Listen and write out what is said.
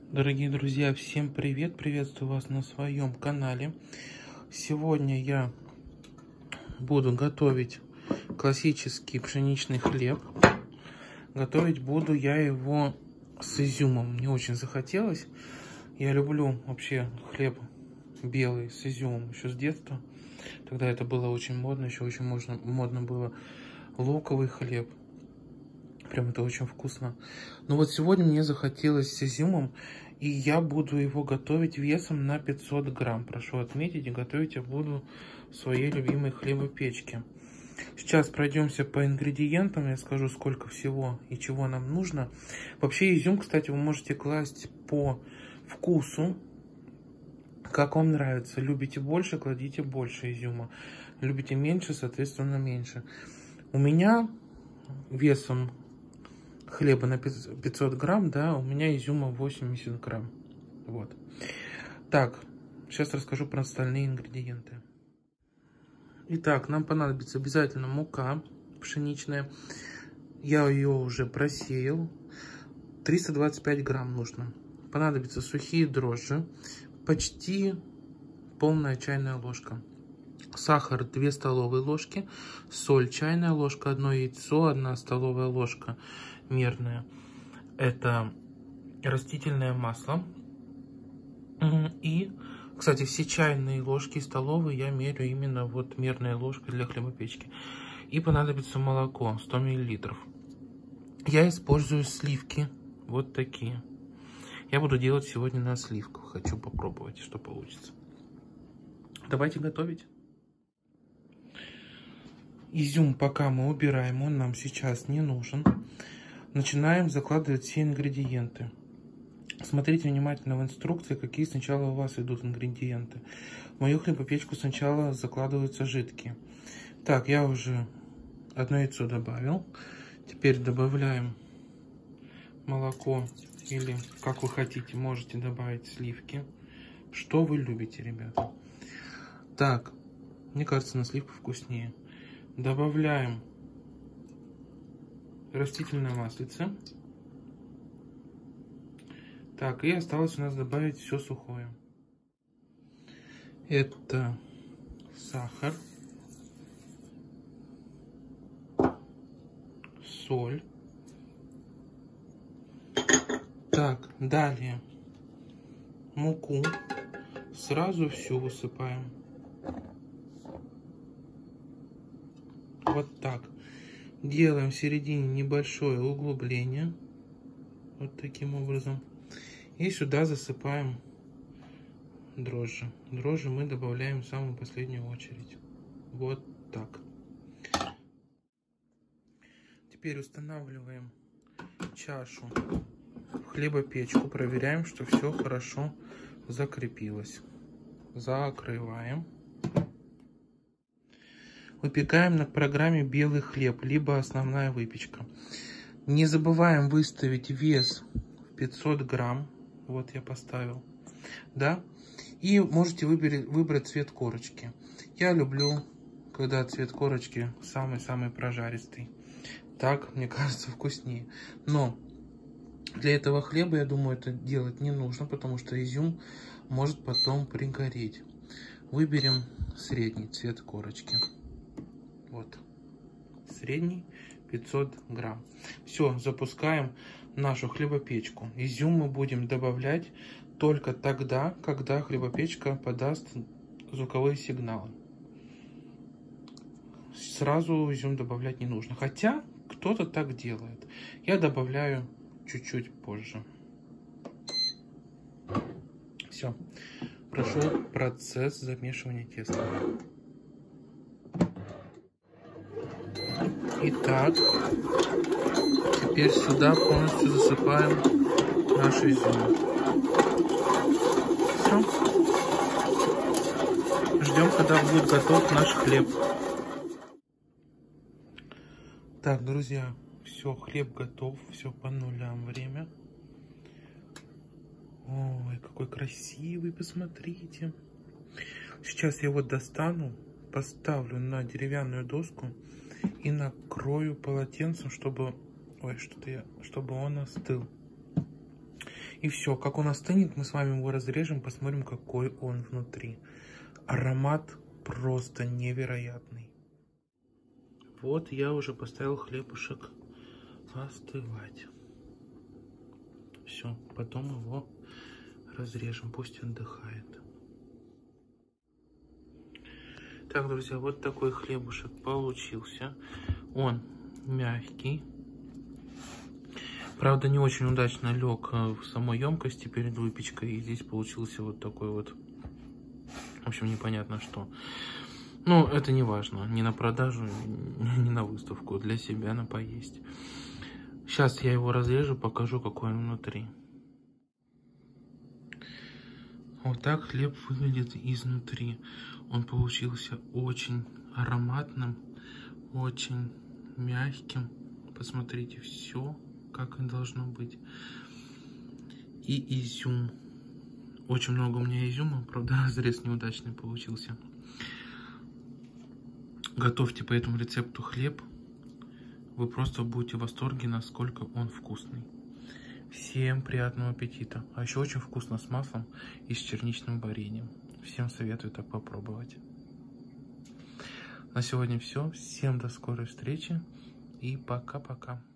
Дорогие друзья, всем привет! Приветствую вас на своем канале. Сегодня я буду готовить классический пшеничный хлеб. Готовить буду я его с изюмом. Мне очень захотелось. Я люблю вообще хлеб белый с изюмом еще с детства. Тогда это было очень модно. Еще очень модно было луковый хлеб. Прям это очень вкусно. Но вот сегодня мне захотелось с изюмом, и я буду его готовить весом на 500 грамм. Прошу отметить, и готовить я буду в своей любимой хлебопечке. Сейчас пройдемся по ингредиентам, я скажу, сколько всего и чего нам нужно. Вообще изюм, кстати, вы можете класть по вкусу, как вам нравится. Любите больше, кладите больше изюма. Любите меньше, соответственно, меньше. У меня весом хлеба на 500 грамм, да, у меня изюма 80 грамм. Вот. Так, сейчас расскажу про остальные ингредиенты. Итак, нам понадобится обязательно мука пшеничная. Я ее уже просеял. 325 грамм нужно. Понадобятся сухие дрожжи. Почти полная чайная ложка. Сахар 2 столовые ложки. Соль чайная ложка. 1 яйцо, 1 столовая ложка мерная. Это растительное масло. И, кстати, все чайные ложки столовые я мерю именно вот мерной ложкой для хлебопечки. И понадобится молоко 100 мл. Я использую сливки вот такие. Я буду делать сегодня на сливках. Хочу попробовать, что получится. Давайте готовить. Изюм пока мы убираем, он нам сейчас не нужен. Начинаем закладывать все ингредиенты. Смотрите внимательно в инструкции, какие сначала у вас идут ингредиенты. В мою хлебопечку сначала закладываются жидкие. Так, я уже 1 яйцо добавил. Теперь добавляем молоко или, как вы хотите, можете добавить сливки. Что вы любите, ребята. Так, мне кажется, на сливку вкуснее. Добавляем растительное маслице. Так, и осталось у нас добавить все сухое. Это сахар, соль. Так, далее муку сразу всю высыпаем. Вот так. Делаем в середине небольшое углубление. Вот таким образом. И сюда засыпаем дрожжи. Дрожжи мы добавляем в самую последнюю очередь. Вот так. Теперь устанавливаем чашу в хлебопечку. Проверяем, что все хорошо закрепилось. Закрываем. Выпекаем на программе белый хлеб, либо основная выпечка. Не забываем выставить вес в 500 грамм. Вот я поставил. Да? И можете выбрать цвет корочки. Я люблю, когда цвет корочки самый-самый прожаристый. Так, мне кажется, вкуснее. Но для этого хлеба, я думаю, это делать не нужно, потому что изюм может потом пригореть. Выберем средний цвет корочки. Вот. Средний 500 грамм. Все, запускаем нашу хлебопечку. Изюм мы будем добавлять только тогда, когда хлебопечка подаст звуковые сигналы. Сразу изюм добавлять не нужно. Хотя кто-то так делает. Я добавляю чуть-чуть позже. Все. Прошел процесс замешивания теста. Итак, теперь сюда полностью засыпаем наш изюм. Все. Ждем, когда будет готов наш хлеб. Так, друзья, все, хлеб готов, все по нулям время. Ой, какой красивый, посмотрите. Сейчас я его достану, поставлю на деревянную доску и накрою полотенцем, чтобы он остыл. И все, как он остынет, мы с вами его разрежем, посмотрим, какой он внутри. Аромат просто невероятный. Вот я уже поставил хлебушек остывать. Все, потом его разрежем, пусть отдыхает. Так, друзья, вот такой хлебушек получился. Он мягкий. Правда, не очень удачно лег в самой емкости перед выпечкой. И здесь получился вот такой вот, в общем, непонятно что. Но это не важно. Ни на продажу, ни на выставку. Для себя на поесть. Сейчас я его разрежу, покажу, какой он внутри. Вот так хлеб выглядит изнутри. Он получился очень ароматным, очень мягким. Посмотрите, все как и должно быть. И изюм. Очень много у меня изюма, правда, разрез неудачный получился. Готовьте по этому рецепту хлеб. Вы просто будете в восторге, насколько он вкусный. Всем приятного аппетита. А еще очень вкусно с маслом и с черничным вареньем. Всем советую так попробовать. На сегодня все. Всем до скорой встречи и пока-пока.